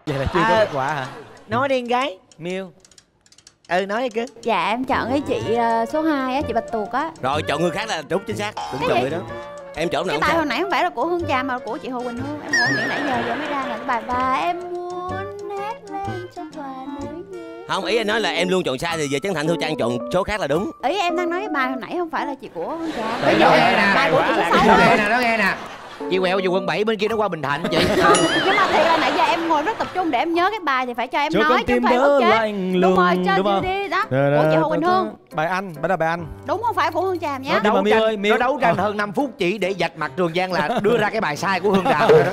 Vậy là chưa có kết quả hả? Nói đi con gái. Miêu. Nói đi cưng. Dạ em chọn cái chị số 2 á, chị Bạch Tuộc á. Rồi chọn người khác là đúng chính xác. Cũng chọn người đó. Em chọn nào cái bài hồi nãy không phải là của Hương Tràm mà là của chị Hồ Quỳnh Hương. Em ngồi nghĩ nãy giờ mới ra là cái bài và em muốn hát lên cho tòa nỗi nhớ. Không, ý anh nói là em luôn chọn sai thì giờ Trấn Thành Thu Trang chọn số khác là đúng. Ý em đang nói cái bài hồi nãy không phải là chị của Hương Tràm. Bây giờ bài của chị số 6 nó nghe nè, nó nghe nè. Chị quẹo về quận 7 bên kia nó qua Bình Thạnh chị. Nhưng mà thiệt là nãy giờ em ngồi rất tập trung để em nhớ cái bài thì phải cho em Cho nói chứ không phải ức chế. Đúng rồi, cho đúng không? đi đó. Của chị Hồ Quỳnh Hương. Bài Anh, bắt đầu bài Anh. Đúng không phải của Hương Tràm nhá. Nó đấu tranh hơn 5 phút chỉ để vạch mặt Trường Giang là đưa ra cái bài sai của Hương Tràm rồi đó.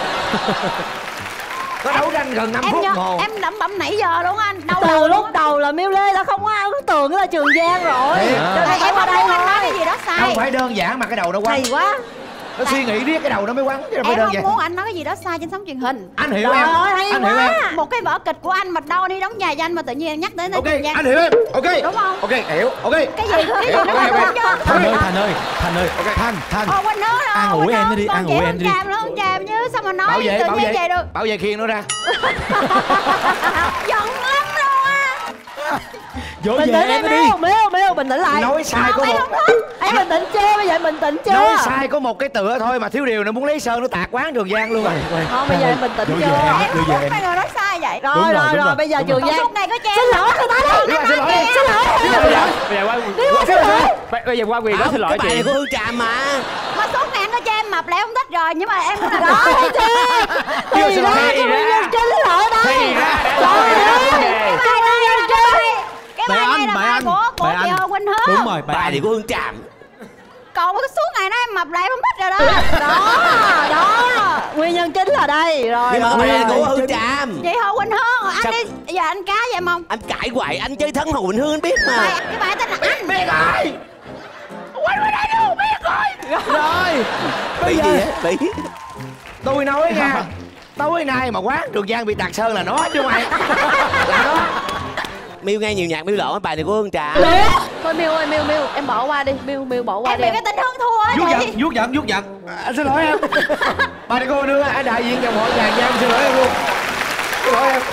Có đấu tranh gần 5 phút hồ. Em lẩm bẩm nãy giờ luôn anh. Từ lúc đầu là Miêu Lê đã không có ấn tượng là Trường Giang rồi. Cho nên em ở đây anh nói cái gì đó sai. Không phải đơn giản mà cái đầu nó quăng. Hay quá. Nó suy nghĩ riết cái đầu nó mới quăng chứ đâu phải em đơn không giản. muốn anh nói cái gì đó sai trên sóng truyền hình. Anh hiểu em. Anh hiểu em. Một cái vở kịch của anh mà đâu đi đóng nhà danh mà tự nhiên nhắc đến Trường Giang. Anh hiểu em. Ok. Đúng không? Ok, hiểu. Ok. Cái gì nó Thành ơi. Thành. Quên nữa rồi. An ủi em đi, an ủi em đi. Hương Tràm chứ sao mà nói tự nhiên vậy được. Bảo vệ khiêng nó ra. Giận lắm luôn á. Dỗ bình về tĩnh em đi. Miêu bình tĩnh lại. Nói sai có một. Em bình tĩnh chưa? Bây giờ bình tĩnh chưa? Nói sai có một cái tựa thôi mà thiếu điều nó muốn lấy sơn nó tạt quán Trường Giang luôn rồi. Không, bây giờ em bình tĩnh chưa? Em không muốn mấy người nói sai vậy. Rồi, bây giờ Trường Giang. Suốt ngày có che. Xin lỗi người ta đi. Xin lỗi. Bây giờ qua quyền đó xin lỗi chị. Cái bài này của Hương Tràm mà. Mà suốt ngày anh có che em mập lại không thích rồi nhưng mà em cũng là đó đi chứ. Thì ra cái nguyên nhân chính là ở đây. Cái bài này là bài của chị Hồ Quỳnh Hương. Đúng rồi, bài này của Hương Tràm. Còn cái suốt ngày đó em mập lại không thích rồi đó. Đó. Nguyên nhân chính là đây. Rồi. Nhưng mà bài này của Hương Tràm. Chị Hồ Quỳnh Hương. Anh đi giờ anh cá vậy em không? Anh cãi hoài, anh chơi thân Hồ Quỳnh Hương anh biết mà. Cái bài tên là Anh. Biết rồi. Quên đây luôn, biết rồi. Rồi. Bị gì vậy? Bị. Tôi nói nha. Tối nay mà quán Trường Giang bị tạt sơn là nó chứ mày. Là nó. Miêu nghe nhiều nhạc Miêu lộn bài này của Hương Tràm. Thôi Miêu ơi, Miêu em bỏ qua đi. Miêu bỏ qua em đi. bị cái tình Hương thua á. Vuốt giận. Anh xin lỗi em. Bài này cô đưa anh đại diện dòng hội Tràng Giang xin lỗi em luôn. Xin lỗi em.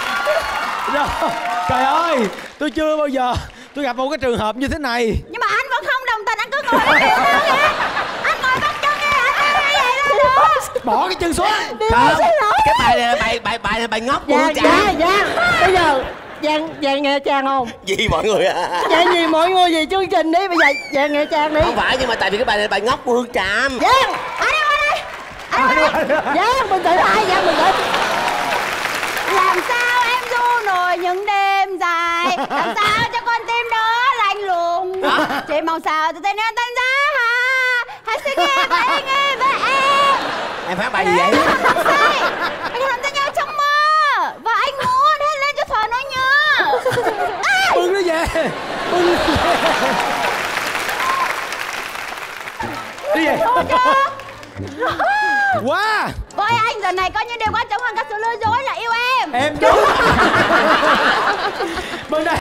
Trời ơi, tôi chưa bao giờ tôi gặp một cái trường hợp như thế này. Nhưng mà anh vẫn không đồng tình, anh cứ ngồi đó kìa. Anh ngồi bắt chân kìa, anh nói vậy đó được. Bỏ cái chân xuống. Không, cái bài này là bài ngốc của Hương Tràm. Giang, bây giờ Giang nghe Trang không? Gì mọi người à? Vậy gì mọi người gì chương trình đi, bây giờ Giang nghe Trang đi. Không phải, nhưng mà tại vì cái bài này là bài ngốc của Hương Tràm. Giang, Giang bình tĩnh lại, Giang bình tĩnh. Làm sao em du nổi những đêm dài, làm sao cho con tim đó lạnh lùng. Chỉ mong sao từ tên em tan giá ha. Hãy xin nghe và anh nghe với em. Em phát bài gì vậy? Anh làm cho nhau trong mơ và anh muốn hết lên cho thỏa nỗi nhớ. Bưng nó về. Đi về. Quá. Với anh giờ này có những điều quan trọng hơn cả sự lừa dối là yêu em. Em đúng. Bên đây